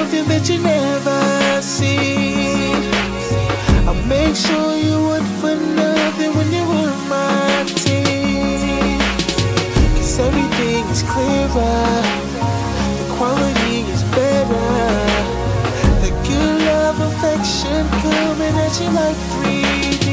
something that you never see. I'll make sure you want for nothing when you're on my team. 'Cause everything is clearer, the quality is better, the good love, affection coming at you like 3D.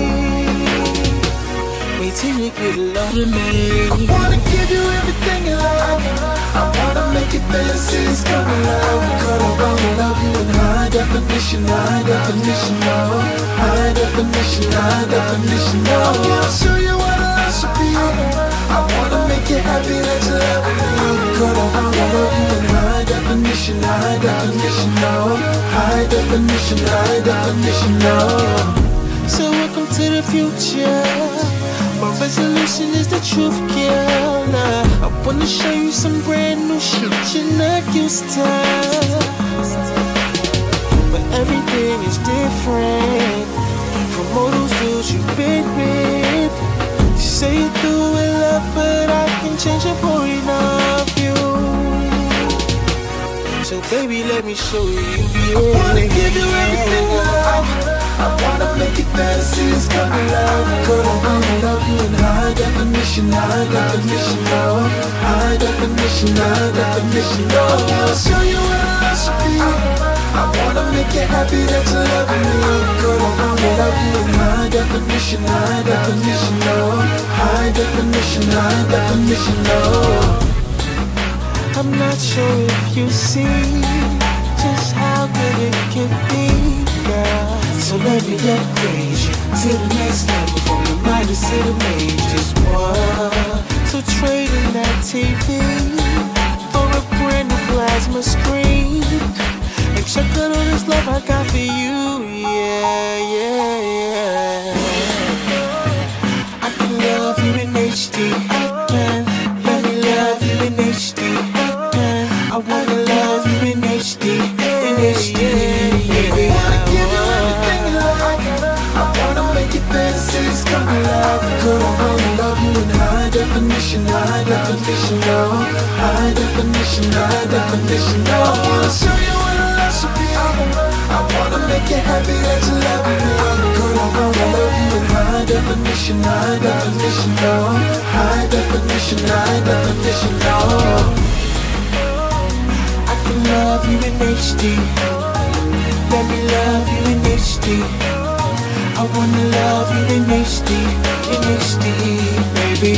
Wait till you get a load of me. I wanna give you everything you love. I wanna make it fancy, it's gonna love. Cause I wanna love you in high definition, high definition, oh. High definition, high definition, oh. I'll show you what love should be. I wanna make you happy that you love me. Cause I wanna love you in high definition, oh. High definition, oh. So welcome to the future. My resolution is the truth, girl. I wanna show you some brand new shit you're not used to. But everything is different from all those dudes you've been with. You say you do it love, but I can change your point of view. So baby, let me show you. I wanna give you everything love. I wanna make it fancy, it's gonna love. Cause I wanna love you in high definition, oh. High definition, oh. I'll show you what love should be. I wanna make you happy that you love me. Cause I wanna love you in high definition, oh. High definition, oh. I'm not sure if you see just how good it can be, girl. So let me upgrade you to the next level, from the minors to the majors, boy. So trade in that TV for a brand new plasma screen, and check out all this love I got for you, yeah, yeah, yeah. I can love you in HD, I can. Let me love you in HD, I can. I wanna love you in HD, baby. It's gonna love, cause I wanna love you in high definition, oh. High definition, oh. I wanna show you what love should be. I wanna make you happy that you love me. Cause I wanna love you in high definition, oh. High definition, oh. I can love you in HD. Let me love you in HD. I wanna love you in HD, baby.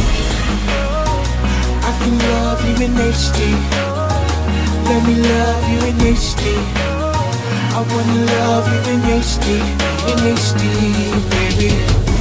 I can love you in HD. Let me love you in HD. I wanna love you in HD, baby.